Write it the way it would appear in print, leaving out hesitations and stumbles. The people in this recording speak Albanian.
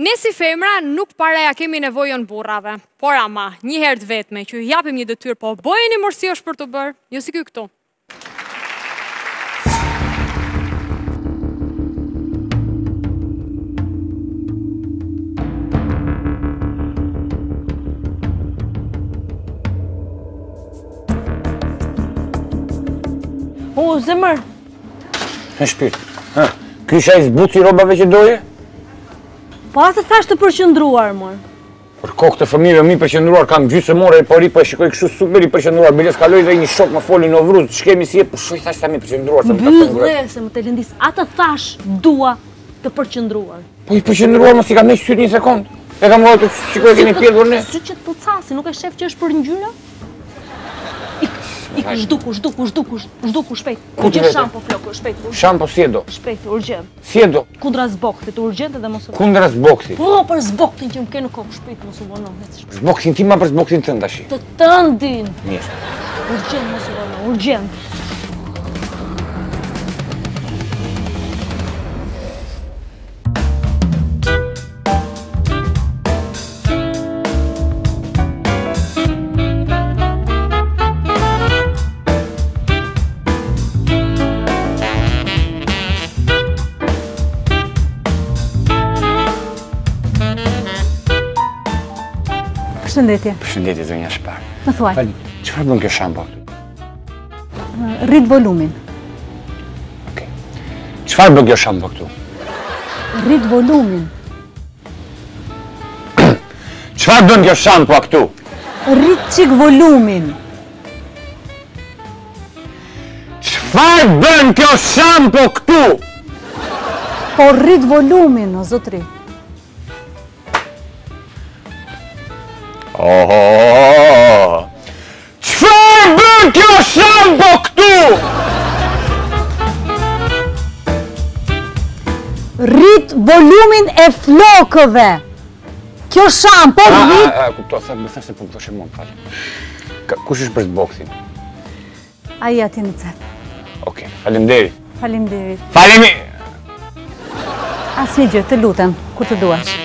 Ne si femra nuk para ja kemi nevojën burrave, por ama, një herë të vetme, që ju japim një detyrë, po bojeni mos si është për të bërë, jo si ky këtu. O, zemër. Në shpirt. Ky isha i zbuci robave që doje? Po atë thash të përqëndruar, mor. Për kokë të fëmijëve mi përqëndruar, kam gjysmore e pori, po e shikoj kështu super i përqëndruar. Biles kaloj dhe një shok më foli në Vruz, shkemi si e, po shoj thash ta mi përqëndruar. Byllë se më të lëndis, atë thash dua të përqëndruar. Po i përqëndruar mos i kam ne syt një sekond. E kam vojtë të shikoj keni pjetur ne. Sy që të pucasi, nuk e shef që është për ngjyra? Iku, zhduku, shpejt. Ku ti vetë? Shampo, floko, shpejt. Shampo siedo. Shpejt, urgjent. Siedo. Kundra zboktit, urgjent edhe mos u... Kundra zboktit. Po, për zboktin që më ke në kokë, shpejt, mos u vono. Zboktin ti ma për zboktin tënd tash. Të tëndin. Mirë. Urgjent, mos u vono, urgjent. Përshëndetje. Përshëndetje, zonja Shpar. Më thuaj. Fali, çfarë bën kjo shampo këtu? Rrit volumin. Okej. Çfarë bën kjo shampo këtu? Rrit volumin. Çfarë bën kjo shampo këtu? Rrit çik volumin. Çfarë bën kjo shampo këtu? Po rrit volumin, o zotri. Çfarë bën kjo shampo këtu? Rrit volumin e flokëve. Kjo shampo rrit... Kupto, më thash se po më thoshe mua, më fal. Kush është për zboktin? Ai aty në cep. Okej, faleminderit. Faleminderit. Faleminderit. Asnjë gjë, të lutem, kur të duash.